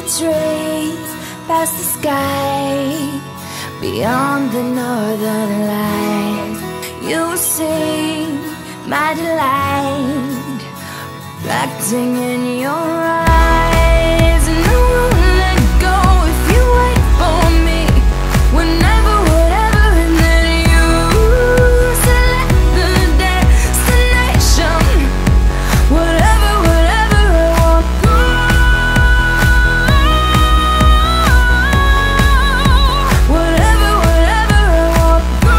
trees, past the sky, beyond the northern lights. You will see my delight reflecting in your eyes. And I won't let go if you wait for me. Whenever, whatever, and then you select the destination. Whatever, whatever, I won't go. Whatever, whatever, I won't go.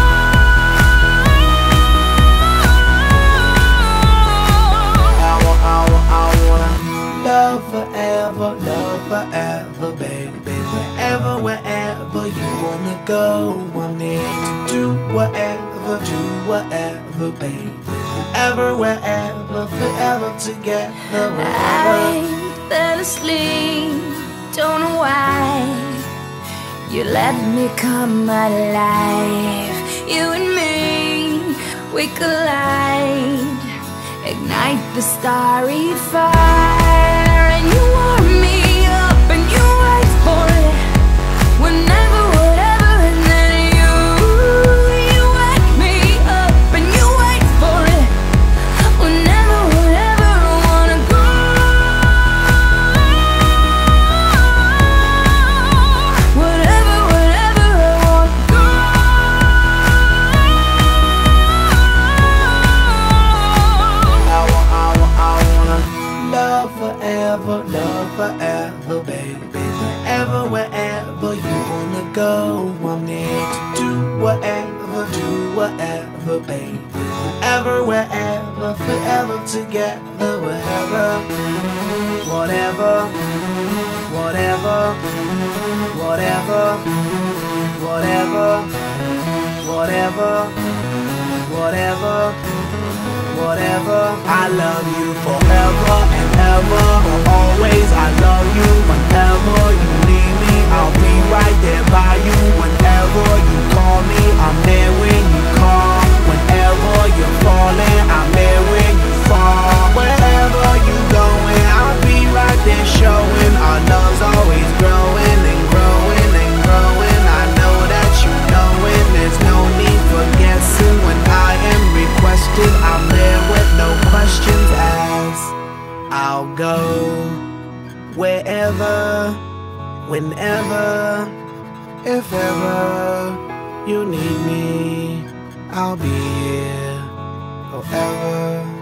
Love forever, baby. Wherever, wherever you wanna go, I'm there to do whatever, baby. Wherever, wherever, forever together, wherever. I fell asleep, don't know why. You let me come alive. You and me, we collide, ignite the starry fire. And you warm me up and you wait for it. Whenever, whatever, and then you wake me up and you wait for it. Whenever, whatever, I wanna go. Whatever, whatever, I wanna go. Love forever, baby. Wherever, wherever you wanna go, I'm there to do whatever, baby. Wherever, wherever, forever together, wherever. Whatever, whatever, whatever, whatever, whatever, whatever, whatever. I love you forever and ever, always. I love you whenever you need me. I'll be right there by you whenever you call me. I'm there when you call. Whenever you're falling, I'm there when you fall. Wherever you going, I'll be right there showing our love's always growing and growing and growing. I know that you know it. There's no need for guessing when I am requested. I'm there with no questions asked. I'll go wherever, whenever, if ever you need me, I'll be here forever.